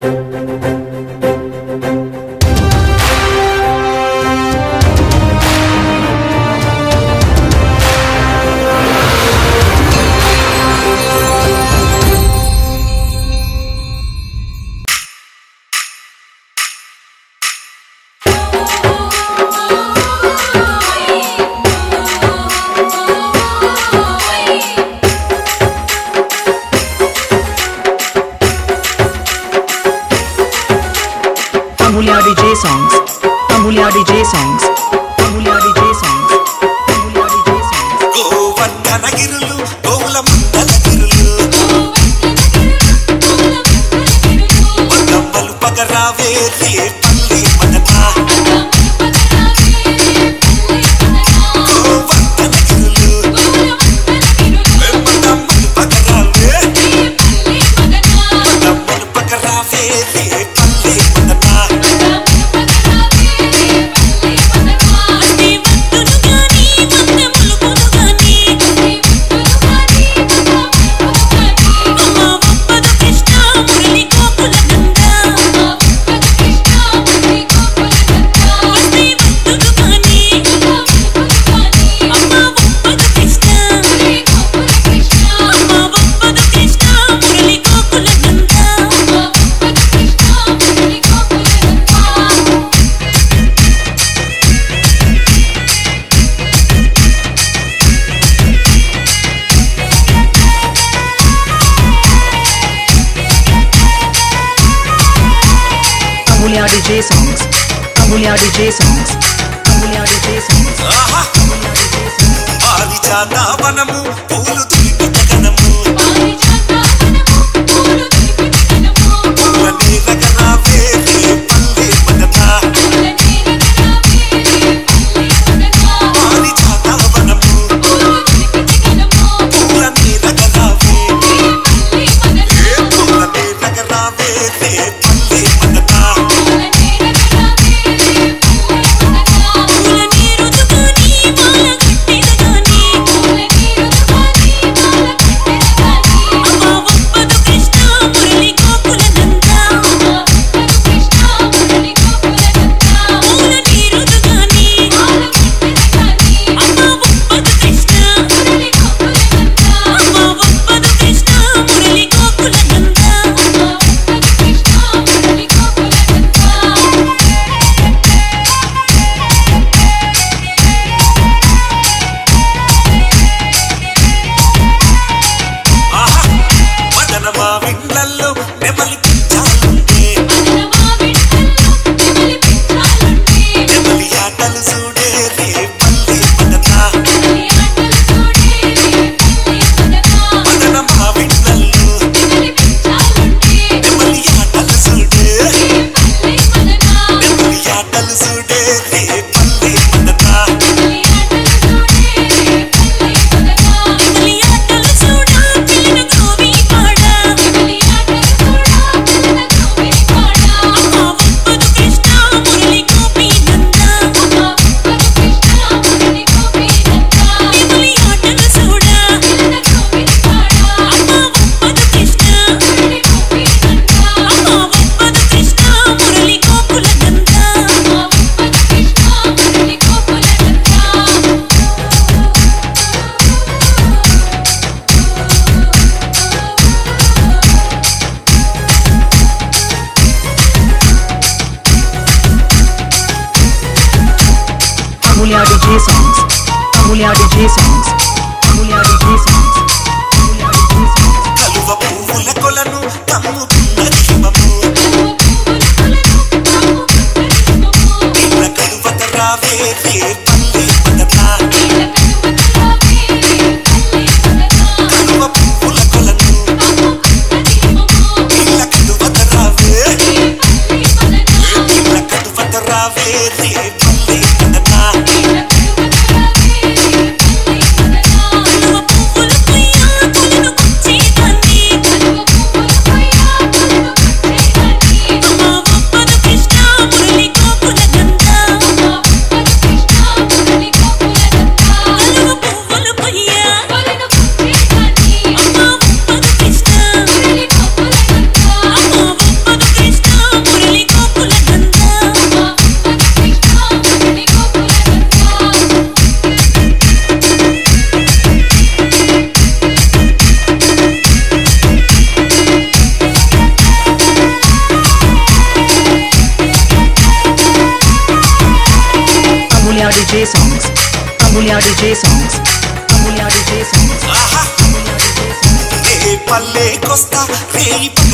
Amulya DJ songs. Amulya DJ songs. Amulya DJ songs. Amulya DJ songs. Govardhana Girulu, Govardhana Girulu. Varam pagarave re palli madana. Govardhana Girulu. Varam pagarave re palli madana. Varam pagarave re palli madana. Amulya DJ songs. Amulya DJ songs. Amulya DJ songs. Amulya DJ songs. Parijata vanamu pulu tulipita ganamu. Parijata vanamu pulu tulipita ganamu. Pulani ragarave re palli madana. Pulani ragarave re palli madana. Parijata vanamu pulu tulipita ganamu. Pulani ragarave re palli madana. Pulani ragarave re palli madana. Amulya DJ songs. Amulya DJ songs. Amulya DJ songs. Amulya DJ songs. Kaluva puvula kolanu tammu kunnadi himamu. Illa kaluva tarave re palli madana. Kaluva puvula kolanu illa kaluva tarave illa kaluva tarave re palli madana. songs. Amulya DJ songs. Aha. Re palle costa, re